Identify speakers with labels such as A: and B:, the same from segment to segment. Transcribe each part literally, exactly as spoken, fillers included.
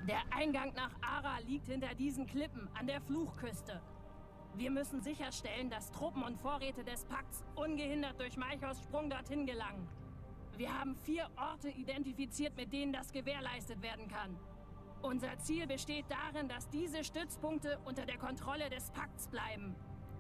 A: Der Eingang nach Ara liegt hinter diesen Klippen an der Fluchküste. Wir müssen sicherstellen, dass Truppen und Vorräte des Pakts ungehindert durch Malchos Sprung dorthin gelangen. Wir haben vier Orte identifiziert, mit denen das gewährleistet werden kann. Unser Ziel besteht darin, dass diese Stützpunkte unter der Kontrolle des Pakts bleiben.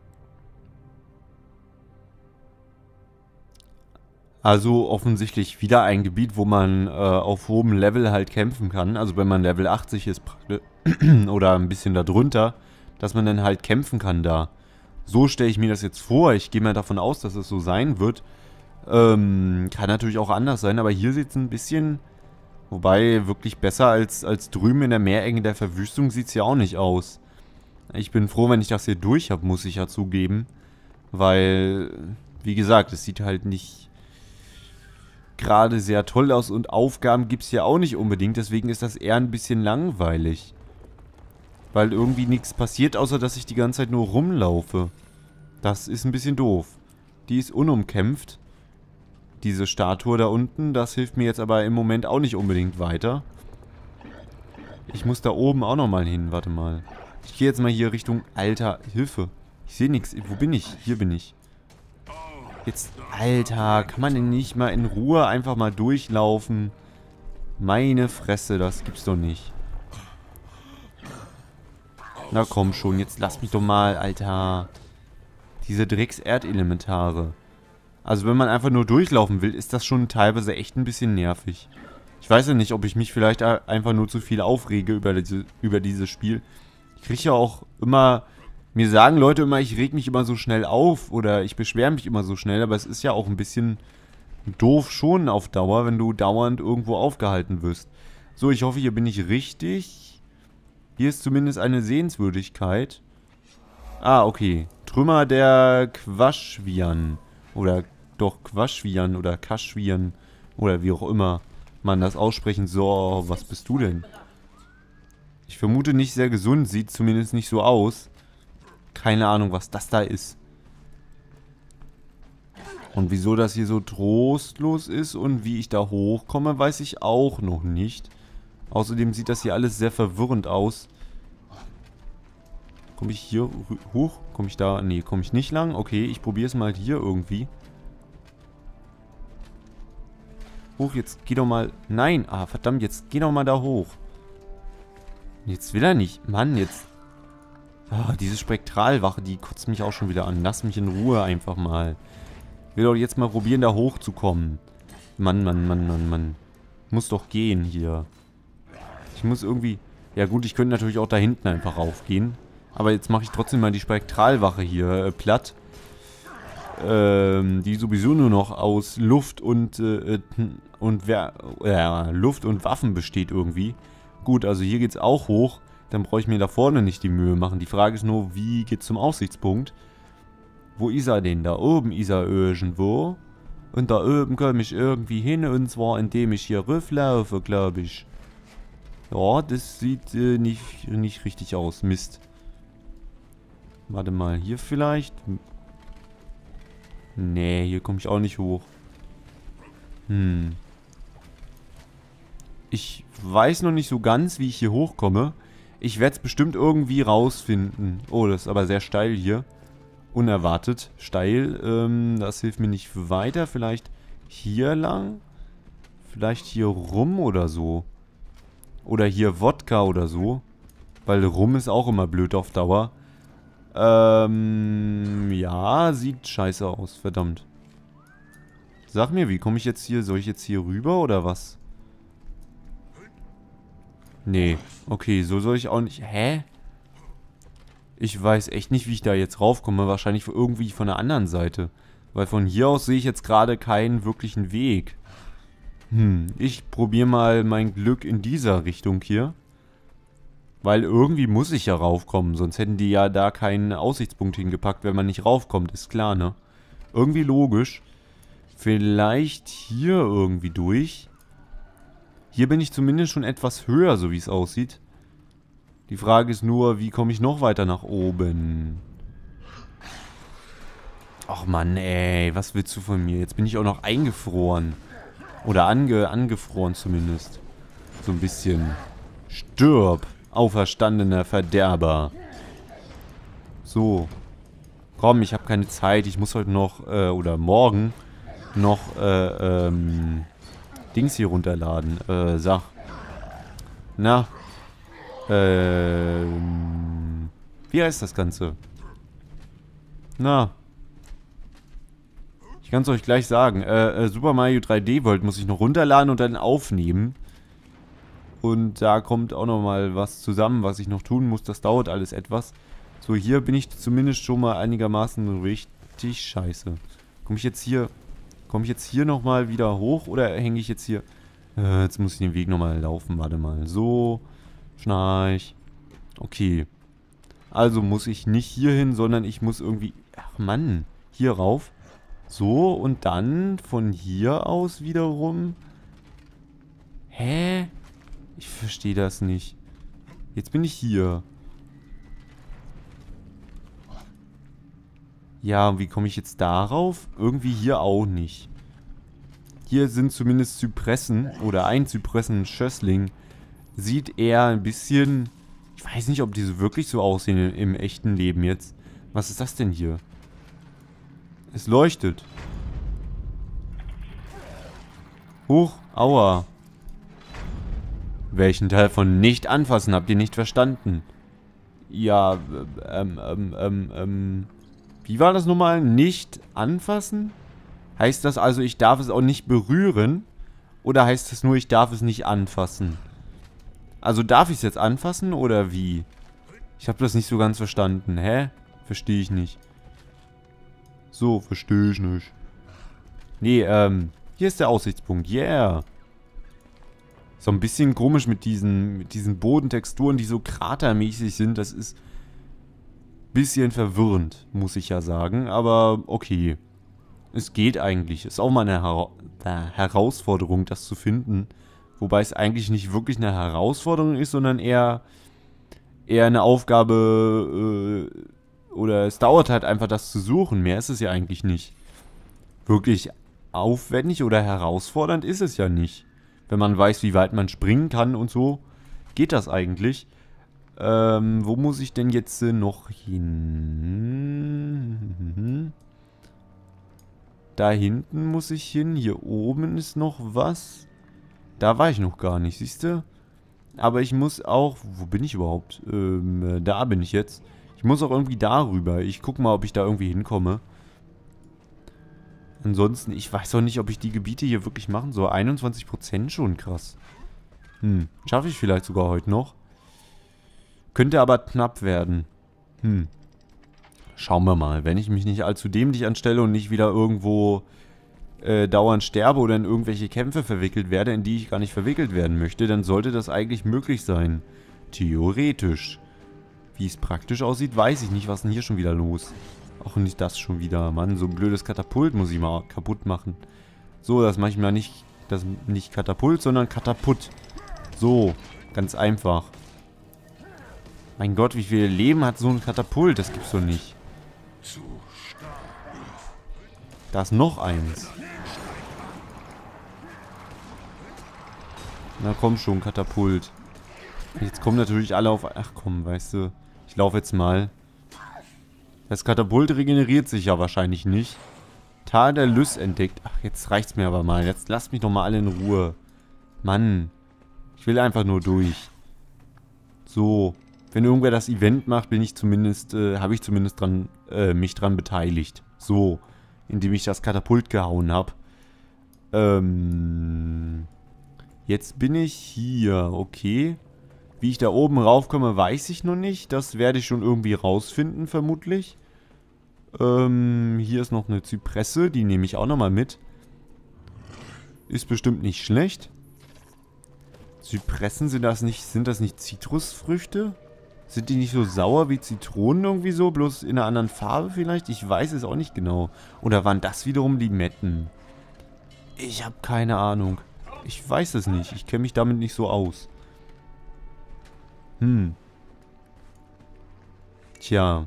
B: Also offensichtlich wieder ein Gebiet, wo man äh, auf hohem Level halt kämpfen kann. Also wenn man Level achtzig ist oder ein bisschen darunter, dass man dann halt kämpfen kann da. So stelle ich mir das jetzt vor. Ich gehe mal davon aus, dass es so sein wird. Ähm, kann natürlich auch anders sein, aber hier sieht es ein bisschen... Wobei, wirklich besser als, als drüben in der Meerenge der Verwüstung sieht es ja auch nicht aus. Ich bin froh, wenn ich das hier durch habe, muss ich ja zugeben. Weil, wie gesagt, es sieht halt nicht gerade sehr toll aus und Aufgaben gibt es ja auch nicht unbedingt. Deswegen ist das eher ein bisschen langweilig. Weil irgendwie nichts passiert, außer dass ich die ganze Zeit nur rumlaufe. Das ist ein bisschen doof. Die ist unumkämpft. Diese Statue da unten, das hilft mir jetzt aber im Moment auch nicht unbedingt weiter. Ich muss da oben auch nochmal hin, warte mal. Ich gehe jetzt mal hier Richtung... Alter, Hilfe. Ich sehe nichts. Wo bin ich? Hier bin ich. Jetzt, Alter, kann man denn nicht mal in Ruhe einfach mal durchlaufen? Meine Fresse, das gibt's doch nicht. Na komm schon, jetzt lass mich doch mal, Alter. Diese Drecks-Erdelementare. Also wenn man einfach nur durchlaufen will, ist das schon teilweise echt ein bisschen nervig. Ich weiß ja nicht, ob ich mich vielleicht einfach nur zu viel aufrege über, diese, über dieses Spiel. Ich kriege ja auch immer... Mir sagen Leute immer, ich reg mich immer so schnell auf oder ich beschwere mich immer so schnell, aber es ist ja auch ein bisschen doof schon auf Dauer, wenn du dauernd irgendwo aufgehalten wirst. So, ich hoffe, hier bin ich richtig. Hier ist zumindest eine Sehenswürdigkeit. Ah, okay. Trümmer der Quaschwian. Oder doch Quaschwian oder Kaschwian. Oder wie auch immer man das aussprechen soll. Was bist du denn? Ich vermute nicht sehr gesund. Sieht zumindest nicht so aus. Keine Ahnung, was das da ist. Und wieso das hier so trostlos ist und wie ich da hochkomme, weiß ich auch noch nicht. Außerdem sieht das hier alles sehr verwirrend aus. Komme ich hier hoch? Komme ich da? Nee, komme ich nicht lang. Okay, ich probiere es mal hier irgendwie. Hoch, jetzt geh doch mal... Nein, ah, verdammt, jetzt geh doch mal da hoch. Jetzt will er nicht. Mann, jetzt... Ah, diese Spektralwache, die kotzt mich auch schon wieder an. Lass mich in Ruhe einfach mal. Ich will doch jetzt mal probieren, da hochzukommen. Mann, Mann, Mann, Mann, Mann. Muss doch gehen hier. Ich muss irgendwie... Ja gut, ich könnte natürlich auch da hinten einfach raufgehen. Aber jetzt mache ich trotzdem mal die Spektralwache hier äh, platt. Ähm, die sowieso nur noch aus Luft und, äh, und wer, äh, Luft und Waffen besteht irgendwie. Gut, also hier geht's auch hoch. Dann brauche ich mir da vorne nicht die Mühe machen. Die Frage ist nur, wie geht's zum Aussichtspunkt? Wo ist er denn? Da oben ist er irgendwo. Und da oben komme ich irgendwie hin. Und zwar, indem ich hier rüberlaufe, glaube ich. Ja, das sieht äh, nicht, nicht richtig aus. Mist. Warte mal, hier vielleicht? Nee, hier komme ich auch nicht hoch. Hm. Ich weiß noch nicht so ganz, wie ich hier hochkomme. Ich werde es bestimmt irgendwie rausfinden. Oh, das ist aber sehr steil hier. Unerwartet steil. Ähm, das hilft mir nicht weiter. Vielleicht hier lang? Vielleicht hier rum oder so. Oder hier Wodka oder so. Weil rum ist auch immer blöd auf Dauer. Ähm, ja, sieht scheiße aus. Verdammt. Sag mir, wie komme ich jetzt hier? Soll ich jetzt hier rüber oder was? Nee, okay, so soll ich auch nicht... Hä? Ich weiß echt nicht, wie ich da jetzt raufkomme. Wahrscheinlich irgendwie von der anderen Seite. Weil von hier aus sehe ich jetzt gerade keinen wirklichen Weg. Hm, ich probiere mal mein Glück in dieser Richtung hier. Weil irgendwie muss ich ja raufkommen. Sonst hätten die ja da keinen Aussichtspunkt hingepackt, wenn man nicht raufkommt. Ist klar, ne? Irgendwie logisch. Vielleicht hier irgendwie durch. Hier bin ich zumindest schon etwas höher, so wie es aussieht. Die Frage ist nur, wie komme ich noch weiter nach oben? Ach Mann, ey, was willst du von mir? Jetzt bin ich auch noch eingefroren. Oder ange angefroren zumindest. So ein bisschen. Stirb, auferstandener Verderber. So. Komm, ich habe keine Zeit. Ich muss heute noch, äh, oder morgen noch, äh, ähm, Dings hier runterladen. Äh, sag. Na. Ähm. Wie heißt das Ganze? Na. Ich kann es euch gleich sagen. Äh, äh, Super Mario drei D World muss ich noch runterladen und dann aufnehmen. Und da kommt auch nochmal was zusammen, was ich noch tun muss. Das dauert alles etwas. So, hier bin ich zumindest schon mal einigermaßen richtig scheiße. Komme ich jetzt hier... Komme ich jetzt hier nochmal wieder hoch oder hänge ich jetzt hier... Äh, jetzt muss ich den Weg nochmal laufen. Warte mal. So. Schnarch. Okay. Also muss ich nicht hier hin, sondern ich muss irgendwie... Ach Mann. Hier rauf. So, und dann von hier aus wiederum... Hä? Ich verstehe das nicht. Jetzt bin ich hier. Ja, und wie komme ich jetzt darauf? Irgendwie hier auch nicht. Hier sind zumindest Zypressen. Oder ein Zypressen-Schössling. Sieht eher ein bisschen... Ich weiß nicht, ob diese wirklich so aussehen im, im echten Leben jetzt. Was ist das denn hier? Es leuchtet. Huch, aua. Welchen Teil von nicht anfassen habt ihr nicht verstanden? Ja, ähm, ähm, ähm, ähm... Wie war das nochmal? Nicht anfassen? Heißt das also, ich darf es auch nicht berühren? Oder heißt es nur, ich darf es nicht anfassen? Also darf ich es jetzt anfassen oder wie? Ich habe das nicht so ganz verstanden. Hä? Verstehe ich nicht. So, verstehe ich nicht. Nee, ähm, hier ist der Aussichtspunkt. Yeah. So ein bisschen komisch mit diesen, mit diesen Bodentexturen, die so kratermäßig sind. Das ist bisschen verwirrend, muss ich ja sagen. Aber okay. Es geht eigentlich. Ist auch mal eine Hera eine Herausforderung, das zu finden. Wobei es eigentlich nicht wirklich eine Herausforderung ist, sondern eher, eher eine Aufgabe, äh, oder es dauert halt einfach, das zu suchen. Mehr ist es ja eigentlich nicht. Wirklich aufwendig oder herausfordernd ist es ja nicht. Wenn man weiß, wie weit man springen kann und so, geht das eigentlich. Ähm, wo muss ich denn jetzt äh, noch hin? Da hinten muss ich hin. Hier oben ist noch was. Da war ich noch gar nicht, siehst du? Aber ich muss auch... Wo bin ich überhaupt? Ähm, da bin ich jetzt. Ich muss auch irgendwie darüber. Ich guck mal, ob ich da irgendwie hinkomme. Ansonsten, ich weiß auch nicht, ob ich die Gebiete hier wirklich machen soll. einundzwanzig Prozent schon, krass. Hm, schaffe ich vielleicht sogar heute noch. Könnte aber knapp werden. Hm. Schauen wir mal. Wenn ich mich nicht allzu dämlich anstelle und nicht wieder irgendwo äh, dauernd sterbe oder in irgendwelche Kämpfe verwickelt werde, in die ich gar nicht verwickelt werden möchte, dann sollte das eigentlich möglich sein. Theoretisch. Wie es praktisch aussieht, weiß ich nicht. Was ist denn hier schon wieder los? Auch nicht das schon wieder. Mann, so ein blödes Katapult muss ich mal kaputt machen. So, das mache ich mal nicht, das nicht Katapult, sondern Katapult. So, ganz einfach. Mein Gott, wie viel Leben hat so ein Katapult? Das gibt's doch nicht. Da ist noch eins. Na komm schon, Katapult. Jetzt kommen natürlich alle auf... Ach komm, weißt du. Ich laufe jetzt mal. Das Katapult regeneriert sich ja wahrscheinlich nicht. Tadelus entdeckt. Ach, jetzt reicht's mir aber mal. Jetzt lasst mich doch mal alle in Ruhe. Mann. Ich will einfach nur durch. So. Wenn irgendwer das Event macht, bin ich zumindest, äh, habe ich zumindest dran, äh, mich dran beteiligt. So. Indem ich das Katapult gehauen habe. Ähm. Jetzt bin ich hier. Okay. Wie ich da oben raufkomme, weiß ich noch nicht. Das werde ich schon irgendwie rausfinden, vermutlich. Ähm, hier ist noch eine Zypresse. Die nehme ich auch nochmal mit. Ist bestimmt nicht schlecht. Zypressen, sind das nicht, sind das nicht Zitrusfrüchte? Sind die nicht so sauer wie Zitronen irgendwie so? Bloß in einer anderen Farbe vielleicht? Ich weiß es auch nicht genau. Oder waren das wiederum Limetten? Ich habe keine Ahnung. Ich weiß es nicht. Ich kenne mich damit nicht so aus. Hm. Tja.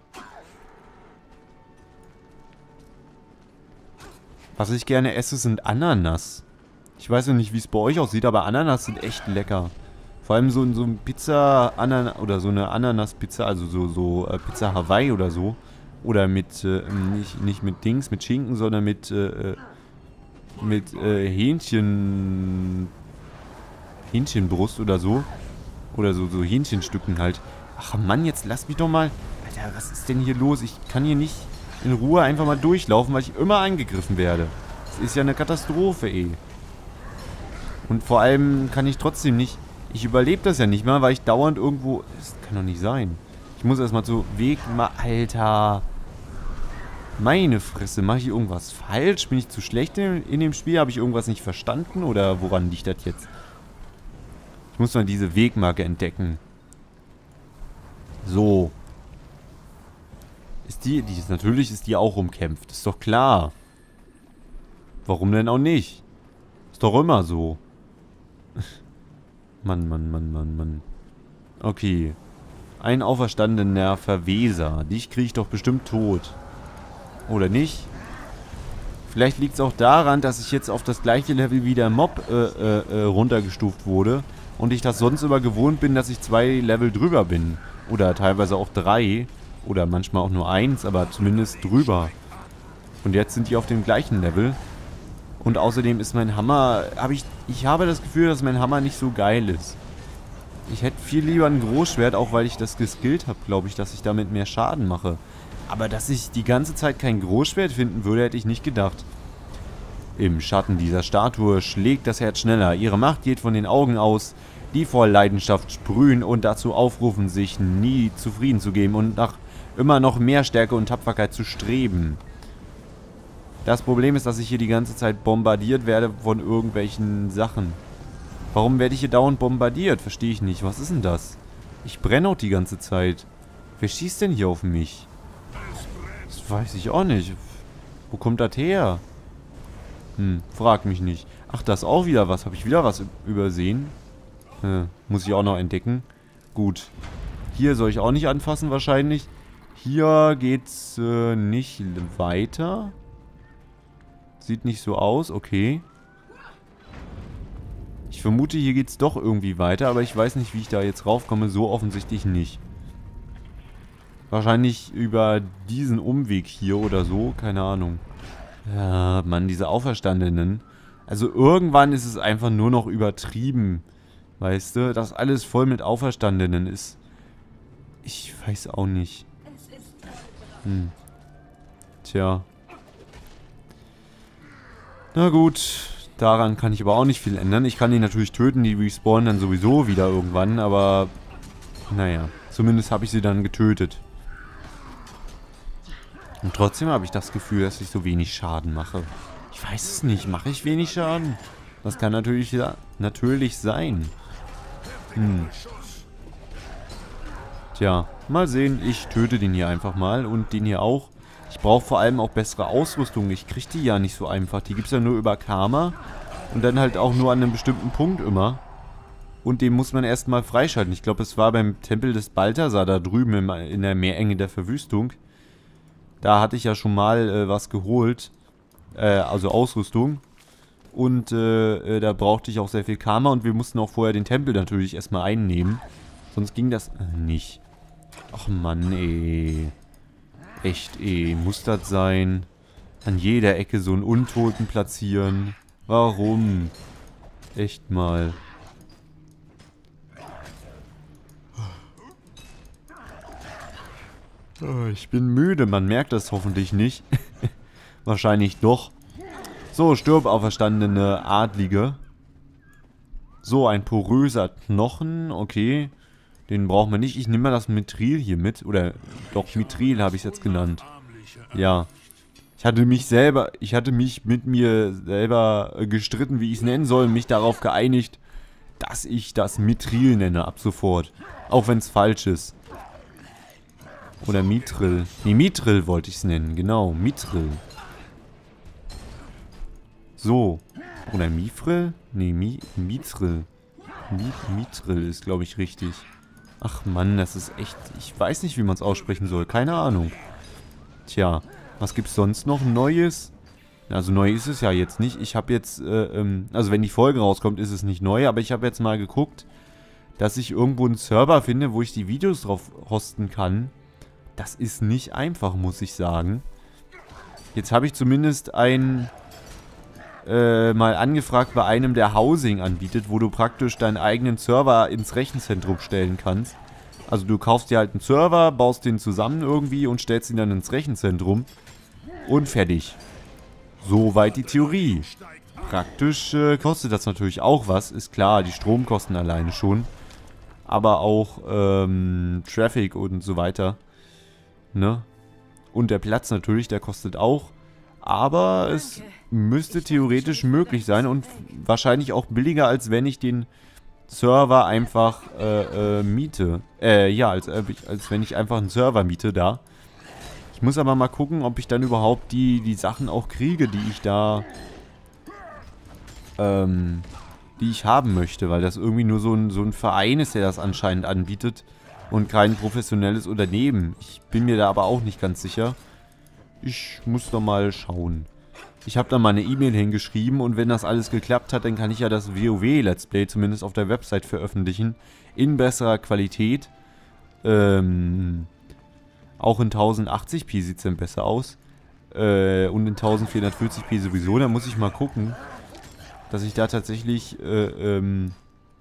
B: Was ich gerne esse, sind Ananas. Ich weiß ja nicht, wie es bei euch aussieht, aber Ananas sind echt lecker. Vor allem so, so ein Pizza, Ananas, oder so eine Ananas-Pizza, also so, so äh, Pizza Hawaii oder so. Oder mit, äh, nicht, nicht mit Dings, mit Schinken, sondern mit, äh, mit äh, Hähnchen, Hähnchenbrust oder so. Oder so, so Hähnchenstücken halt. Ach Mann, jetzt lass mich doch mal. Alter, was ist denn hier los? Ich kann hier nicht in Ruhe einfach mal durchlaufen, weil ich immer angegriffen werde. Das ist ja eine Katastrophe, ey. Und vor allem kann ich trotzdem nicht... Ich überlebe das ja nicht mal, weil ich dauernd irgendwo... Das kann doch nicht sein. Ich muss erstmal so Weg... Ma Alter. Meine Fresse. Mache ich irgendwas falsch? Bin ich zu schlecht in, in dem Spiel? Habe ich irgendwas nicht verstanden? Oder woran liegt das jetzt? Ich muss mal diese Wegmarke entdecken. So. Ist die... die ist, natürlich ist die auch umkämpft. Ist doch klar. Warum denn auch nicht? Ist doch immer so. Mann, Mann, Mann, Mann, Mann. Okay. Ein auferstandener Verweser. Dich kriege ich doch bestimmt tot. Oder nicht? Vielleicht liegt es auch daran, dass ich jetzt auf das gleiche Level wie der Mob äh, äh, äh, runtergestuft wurde. Und ich das sonst immer gewohnt bin, dass ich zwei Level drüber bin. Oder teilweise auch drei. Oder manchmal auch nur eins, aber zumindest drüber. Und jetzt sind die auf dem gleichen Level. Und außerdem ist mein Hammer... Habe ich, ich habe das Gefühl, dass mein Hammer nicht so geil ist. Ich hätte viel lieber ein Großschwert, auch weil ich das geskillt habe, glaube ich, dass ich damit mehr Schaden mache. Aber dass ich die ganze Zeit kein Großschwert finden würde, hätte ich nicht gedacht. Im Schatten dieser Statue schlägt das Herz schneller. Ihre Macht geht von den Augen aus, die vor Leidenschaft sprühen und dazu aufrufen, sich nie zufrieden zu geben und nach immer noch mehr Stärke und Tapferkeit zu streben. Das Problem ist, dass ich hier die ganze Zeit bombardiert werde von irgendwelchen Sachen. Warum werde ich hier dauernd bombardiert? Verstehe ich nicht. Was ist denn das? Ich brenne auch die ganze Zeit. Wer schießt denn hier auf mich? Das weiß ich auch nicht. Wo kommt das her? Hm, frag mich nicht. Ach, da ist auch wieder was. Habe ich wieder was übersehen? Äh, muss ich auch noch entdecken. Gut. Hier soll ich auch nicht anfassen wahrscheinlich. Hier geht's äh, nicht weiter. Sieht nicht so aus, okay. Ich vermute, hier geht's doch irgendwie weiter, aber ich weiß nicht, wie ich da jetzt raufkomme. So offensichtlich nicht. Wahrscheinlich über diesen Umweg hier oder so, keine Ahnung. Ja, Mann, diese Auferstandenen. Also irgendwann ist es einfach nur noch übertrieben. Weißt du, dass alles voll mit Auferstandenen ist. Ich weiß auch nicht. Hm. Tja. Na gut, daran kann ich aber auch nicht viel ändern. Ich kann die natürlich töten, die respawnen dann sowieso wieder irgendwann, aber naja, zumindest habe ich sie dann getötet. Und trotzdem habe ich das Gefühl, dass ich so wenig Schaden mache. Ich weiß es nicht, mache ich wenig Schaden? Das kann natürlich, natürlich sein. Hm. Tja, mal sehen, ich töte den hier einfach mal und den hier auch. Ich brauche vor allem auch bessere Ausrüstung. Ich kriege die ja nicht so einfach. Die gibt es ja nur über Karma. Und dann halt auch nur an einem bestimmten Punkt immer. Und den muss man erstmal freischalten. Ich glaube, es war beim Tempel des Balthasar da drüben im, in der Meerenge der Verwüstung. Da hatte ich ja schon mal äh, was geholt. Äh, also Ausrüstung. Und äh, äh, da brauchte ich auch sehr viel Karma. Und wir mussten auch vorher den Tempel natürlich erstmal einnehmen. Sonst ging das äh, nicht. Ach Mann, ey. Echt, ey, muss das sein? An jeder Ecke so einen Untoten platzieren. Warum? Echt mal. Ich bin müde, man merkt das hoffentlich nicht. Wahrscheinlich doch. So, stirb, auferstandene Adlige. So, ein poröser Knochen, okay. Den brauchen wir nicht. Ich nehme mal das Mithril hier mit. Oder, doch, Mithril habe ich es jetzt genannt. Ja. Ich hatte mich selber, ich hatte mich mit mir selber gestritten, wie ich es nennen soll. Mich darauf geeinigt, dass ich das Mithril nenne, ab sofort. Auch wenn es falsch ist. Oder Mithril. Nee, Mithril wollte ich es nennen. Genau, Mithril. So. Oder Mithril? Nee, Mi Mithril. Mi Mithril ist, glaube ich, richtig. Ach Mann, das ist echt... Ich weiß nicht, wie man es aussprechen soll. Keine Ahnung. Tja, was gibt's sonst noch Neues? Also neu ist es ja jetzt nicht. Ich habe jetzt... Äh, ähm, also wenn die Folge rauskommt, ist es nicht neu. Aber ich habe jetzt mal geguckt, dass ich irgendwo einen Server finde, wo ich die Videos drauf hosten kann. Das ist nicht einfach, muss ich sagen. Jetzt habe ich zumindest ein äh, mal angefragt bei einem, der Housing anbietet, wo du praktisch deinen eigenen Server ins Rechenzentrum stellen kannst. Also du kaufst dir halt einen Server, baust den zusammen irgendwie und stellst ihn dann ins Rechenzentrum. Und fertig. Soweit die Theorie. Praktisch äh, kostet das natürlich auch was, ist klar, die Stromkosten alleine schon. Aber auch ähm, Traffic und so weiter. Ne? Und der Platz natürlich, der kostet auch. Aber es müsste theoretisch möglich sein und wahrscheinlich auch billiger, als wenn ich den Server einfach äh, äh, miete. Äh, ja, als, äh, als wenn ich einfach einen Server miete da. Ich muss aber mal gucken, ob ich dann überhaupt die, die Sachen auch kriege, die ich da, ähm, die ich haben möchte. Weil das irgendwie nur so ein, so ein Verein ist, der das anscheinend anbietet. Und kein professionelles Unternehmen. Ich bin mir da aber auch nicht ganz sicher. Ich muss noch mal schauen. Ich habe da mal eine E-Mail hingeschrieben und wenn das alles geklappt hat, dann kann ich ja das WoW-Let's Play zumindest auf der Website veröffentlichen. In besserer Qualität. Ähm, auch in tausendachtzig p sieht es dann besser aus. Äh, und in vierzehnhundertvierzig p sowieso. Da muss ich mal gucken, dass ich da tatsächlich äh, ähm,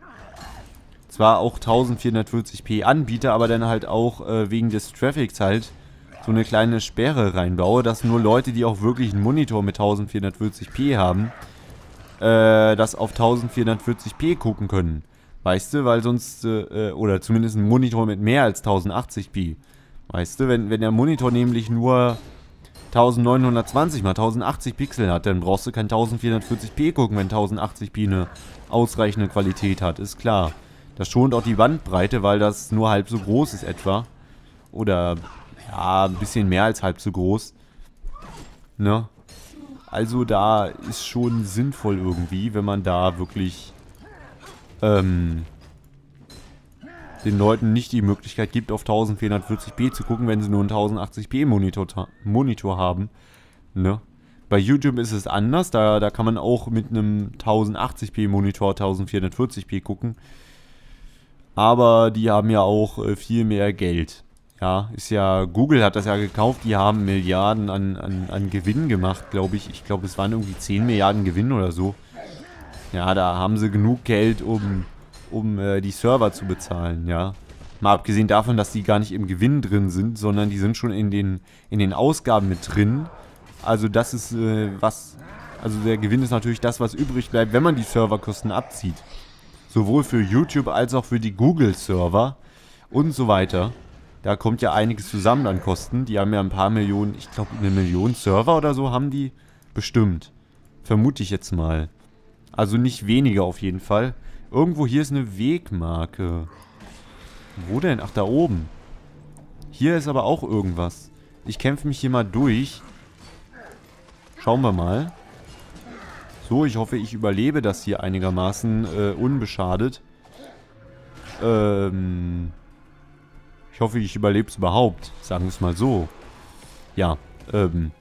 B: zwar auch vierzehnhundertvierzig p anbiete, aber dann halt auch äh, wegen des Traffics halt so eine kleine Sperre reinbaue, dass nur Leute, die auch wirklich einen Monitor mit vierzehnhundertvierzig p haben, äh, das auf vierzehnhundertvierzig p gucken können. Weißt du, weil sonst, äh, oder zumindest ein Monitor mit mehr als tausendachtzig p. Weißt du, wenn, wenn der Monitor nämlich nur neunzehnhundertzwanzig mal tausendachtzig Pixel hat, dann brauchst du kein vierzehnhundertvierzig p gucken, wenn tausendachtzig p eine ausreichende Qualität hat, ist klar. Das schont auch die Bandbreite, weil das nur halb so groß ist etwa. Oder, ja, ein bisschen mehr als halb so groß. Ne? Also da ist schon sinnvoll irgendwie, wenn man da wirklich ähm, den Leuten nicht die Möglichkeit gibt, auf vierzehnhundertvierzig p zu gucken, wenn sie nur einen tausendachtzig p Monitor, Monitor haben. Ne? Bei YouTube ist es anders, da, da kann man auch mit einem tausendachtzig p Monitor vierzehnhundertvierzig p gucken. Aber die haben ja auch äh, viel mehr Geld. Ja, ist ja, Google hat das ja gekauft, die haben Milliarden an, an, an Gewinn gemacht, glaube ich. Ich glaube, es waren irgendwie zehn Milliarden Gewinn oder so. Ja, da haben sie genug Geld, um, um äh, die Server zu bezahlen, ja. Mal abgesehen davon, dass die gar nicht im Gewinn drin sind, sondern die sind schon in den, in den Ausgaben mit drin. Also das ist äh, was, also der Gewinn ist natürlich das, was übrig bleibt, wenn man die Serverkosten abzieht. Sowohl für YouTube als auch für die Google-Server und so weiter. Da kommt ja einiges zusammen an Kosten. Die haben ja ein paar Millionen, ich glaube eine Million Server oder so haben die bestimmt. Vermute ich jetzt mal. Also nicht weniger auf jeden Fall. Irgendwo hier ist eine Wegmarke. Wo denn? Ach, da oben. Hier ist aber auch irgendwas. Ich kämpfe mich hier mal durch. Schauen wir mal. So, ich hoffe, ich überlebe das hier einigermaßen äh, unbeschadet. Ähm... Ich hoffe, ich überlebe es überhaupt. Sagen wir es mal so. Ja, ähm.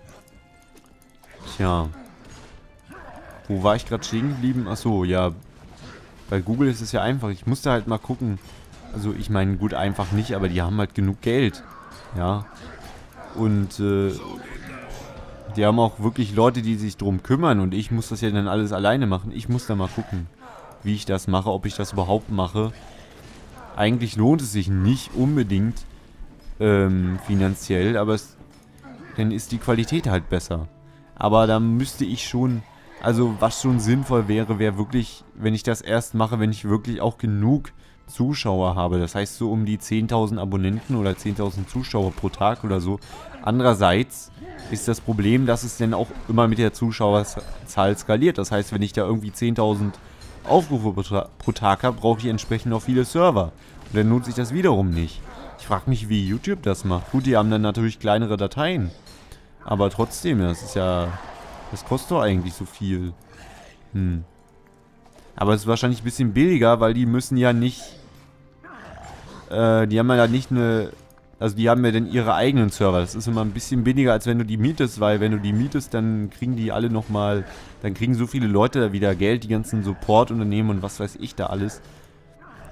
B: Tja. Wo war ich gerade stehen geblieben? Achso, ja. Bei Google ist es ja einfach. Ich musste halt mal gucken. Also, ich meine, gut, einfach nicht, aber die haben halt genug Geld. Ja. Und, äh. die haben auch wirklich Leute, die sich drum kümmern. Und ich muss das ja dann alles alleine machen. Ich muss da mal gucken, wie ich das mache, ob ich das überhaupt mache. Eigentlich lohnt es sich nicht unbedingt ähm, finanziell, aber es, dann ist die Qualität halt besser. Aber da müsste ich schon, also was schon sinnvoll wäre, wäre wirklich, wenn ich das erst mache, wenn ich wirklich auch genug Zuschauer habe. Das heißt so um die zehntausend Abonnenten oder zehntausend Zuschauer pro Tag oder so. Andererseits ist das Problem, dass es dann auch immer mit der Zuschauerzahl skaliert. Das heißt, wenn ich da irgendwie zehntausend Aufrufe pro Tag habe, brauche ich entsprechend noch viele Server. Und dann nutze ich das wiederum nicht. Ich frage mich, wie YouTube das macht. Gut, die haben dann natürlich kleinere Dateien. Aber trotzdem, das ist ja... Das kostet doch eigentlich so viel. Hm. Aber es ist wahrscheinlich ein bisschen billiger, weil die müssen ja nicht... Äh, die haben ja nicht eine... Also die haben ja dann ihre eigenen Server. Das ist immer ein bisschen billiger, als wenn du die mietest, weil wenn du die mietest, dann kriegen die alle nochmal... Dann kriegen so viele Leute da wieder Geld, die ganzen Supportunternehmen und was weiß ich da alles.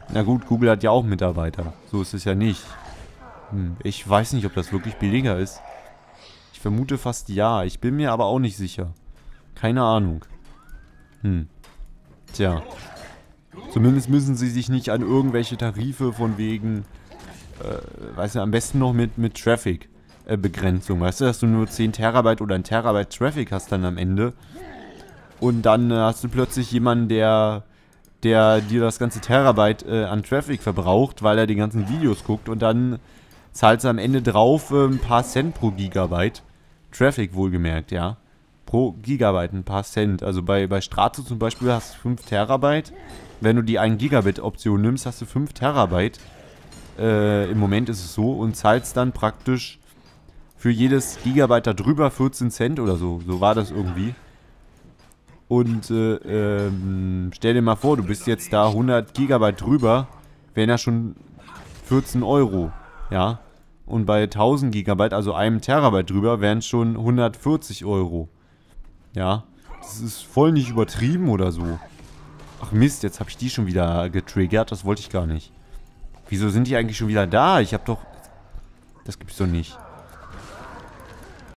B: Na gut, Google hat ja auch Mitarbeiter. So ist es ja nicht. Hm, ich weiß nicht, ob das wirklich billiger ist. Ich vermute fast ja. Ich bin mir aber auch nicht sicher. Keine Ahnung. Hm. Tja. Zumindest müssen sie sich nicht an irgendwelche Tarife von wegen, äh, weißt du, am besten noch mit, mit Traffic-Begrenzung. Weißt du, dass du nur zehn Terabyte oder ein Terabyte Traffic hast dann am Ende. Und dann äh, hast du plötzlich jemanden, der, der dir das ganze Terabyte äh, an Traffic verbraucht, weil er die ganzen Videos guckt. Und dann zahlst du am Ende drauf äh, ein paar Cent pro Gigabyte. Traffic wohlgemerkt, ja. Pro Gigabyte ein paar Cent. Also bei, bei Strato zum Beispiel hast du fünf Terabyte. Wenn du die ein Gigabit Option nimmst, hast du fünf Terabyte. Äh, im Moment ist es so. Und zahlst dann praktisch für jedes Gigabyte da drüber vierzehn Cent oder so. So war das irgendwie. Und äh, ähm, stell dir mal vor, du bist jetzt da hundert Gigabyte drüber. Wären ja schon vierzehn Euro. Ja. Und bei tausend Gigabyte, also einem Terabyte drüber, wären es schon hundertvierzig Euro. Ja. Das ist voll nicht übertrieben oder so. Ach Mist, jetzt habe ich die schon wieder getriggert. Das wollte ich gar nicht. Wieso sind die eigentlich schon wieder da? Ich habe doch... Das gibt's doch nicht.